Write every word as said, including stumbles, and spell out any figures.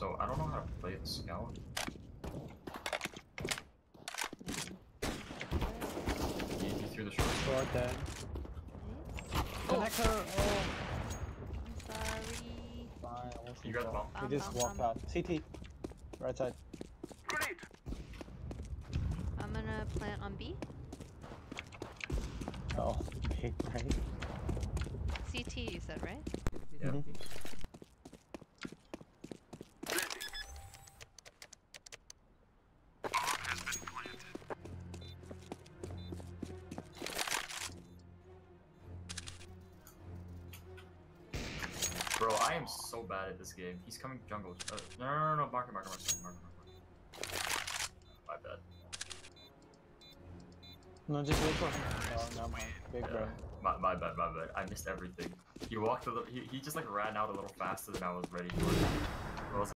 so I don't know how to play the scout. He, he threw the short. Short dead. Connector! Oh! I'm sorry. Fine, I won't You got the bomb? We Um, just um, walked um. out. C T. Right side. I'm gonna plant on B. Oh, big right. C T you said, right? Yeah. Mhm. Bro, I am so bad at this game. He's coming jungle. Uh, no, no, no, no, marker, marker, marker, marker, marker. My bad. No, just wait for him. Oh, no, mind. Big Yeah, brain. my, my bad, my bad. I missed everything. He walked a little. He, he just like ran out a little faster than I was ready for. I was